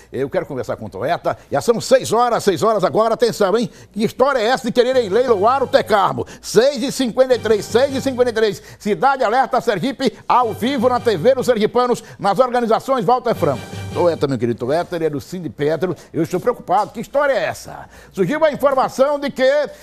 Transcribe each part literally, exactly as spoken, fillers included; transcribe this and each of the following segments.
Eu quero conversar com o Tueta. Já são seis horas, seis horas agora. Atenção, hein? Que história é essa de quererem leiloar o Tecarmo? seis e cinquenta e três, seis e cinquenta e três. Cidade Alerta Sergipe, ao vivo na T V dos Sergipanos, nas organizações Walter Franco. Tueta, meu querido Tueta, ele é do Sindipetro. Eu estou preocupado. Que história é essa? Surgiu a informação de que,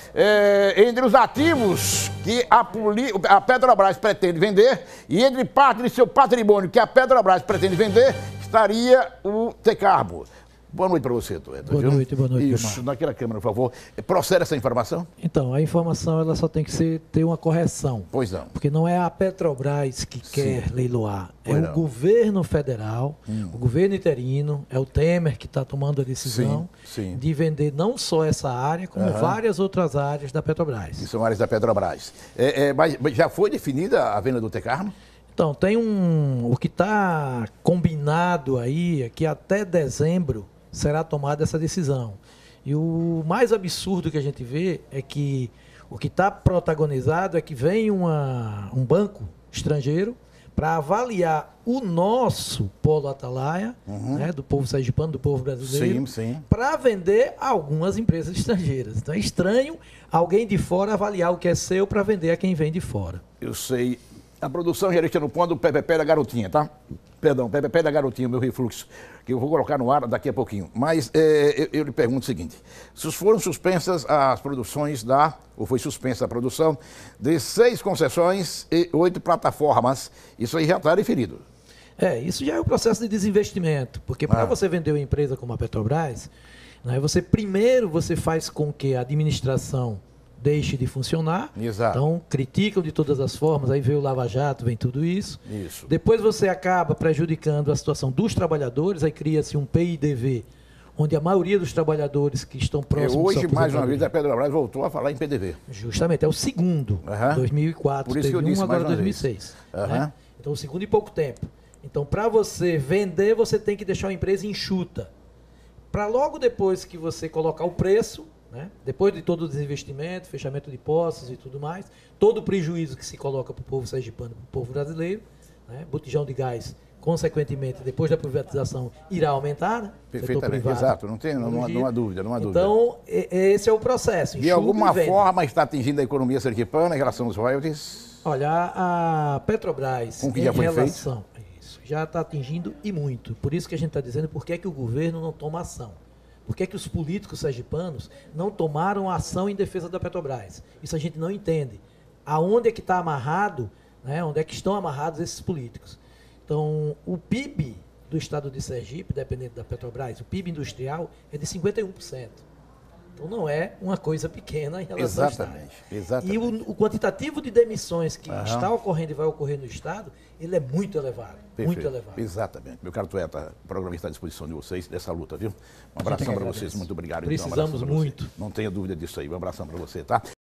é, entre os ativos que a, Poli... a Petrobras pretende vender e entre parte de seu patrimônio que a Petrobras pretende vender, estaria o Tecarmo. Boa noite para você, Tueta. Boa viu? noite, boa noite. Isso, Omar. naquela câmera, por favor. Procede essa informação? Então, a informação ela só tem que ser, ter uma correção. Pois não. Porque não é a Petrobras que quer Sim. leiloar. Pois é não. o governo federal, Hum. o governo interino, é o Temer que está tomando a decisão Sim, sim. de vender não só essa área, como Aham. várias outras áreas da Petrobras. Que são áreas da Petrobras. É, é, mas já foi definida a venda do Tecarmo? Então, tem um. O que está combinado aí é que até dezembro será tomada essa decisão. E o mais absurdo que a gente vê é que o que está protagonizado é que vem uma, um banco estrangeiro para avaliar o nosso polo Atalaia, Uhum. né, do povo sergipano, do povo brasileiro, Sim, sim. para vender a algumas empresas estrangeiras. Então é estranho alguém de fora avaliar o que é seu para vender a quem vem de fora. Eu sei. A produção já está no ponto do P P P da Garotinha, tá? Perdão, P P P da Garotinha, meu refluxo, que eu vou colocar no ar daqui a pouquinho. Mas é, eu, eu lhe pergunto o seguinte: se foram suspensas as produções da, ou foi suspensa a produção, de seis concessões e oito plataformas, isso aí já está definido. É, isso já é o processo de desinvestimento, porque para Ah. você vender uma empresa como a Petrobras, né, você primeiro você faz com que a administração deixe de funcionar. Exato. Então, criticam de todas as formas, aí vem o Lava Jato, vem tudo isso. Isso. Depois você acaba prejudicando a situação dos trabalhadores, aí cria-se um P I D V, onde a maioria dos trabalhadores que estão E próximos... hoje, de sua mais uma vez, a aposentadoria- Petrobras voltou a falar em P D V. Justamente, é o segundo, Aham. dois mil e quatro, Por isso que teve eu disse um, agora mais uma dois mil e vez. seis. Aham. Né? Então, o segundo em pouco tempo. Então, para você vender, você tem que deixar a empresa enxuta. Para logo depois que você colocar o preço, né? Depois de todo o desinvestimento, fechamento de postos e tudo mais, todo o prejuízo que se coloca para o povo sergipano, para o povo brasileiro, né? Botijão de gás, consequentemente, depois da privatização, irá aumentar, né? Setor Perfeitamente, privado, exato, não tem, não, não, há- não há dúvida, não há dúvida. Então, e- esse é o processo. De enxuta alguma e vende. forma está atingindo a economia sergipana em relação aos royalties? Olha, a a Petrobras, Com o que em já foi relação a isso, já está atingindo e muito. Por isso que a gente está dizendo por que é que o governo não toma ação. Por que é que os políticos sergipanos não tomaram ação em defesa da Petrobras? Isso a gente não entende. Aonde é que está amarrado, né? Onde é que estão amarrados esses políticos? Então, o P I B do estado de Sergipe, dependendo da Petrobras, o P I B industrial é de cinquenta e um por cento. Então, não é uma coisa pequena em relação Exatamente, ao estado. exatamente. E o, o quantitativo de demissões que Aham. está ocorrendo e vai ocorrer no estado, ele é muito elevado. Muito Perfeito. elevado. Exatamente. Meu caro Tueta, o programa está à disposição de vocês dessa luta, viu? Um A gente abração que para agradece. vocês, muito obrigado. então, um Precisamos abração pra você. muito. Não tenha dúvida disso aí, um abração para você, tá?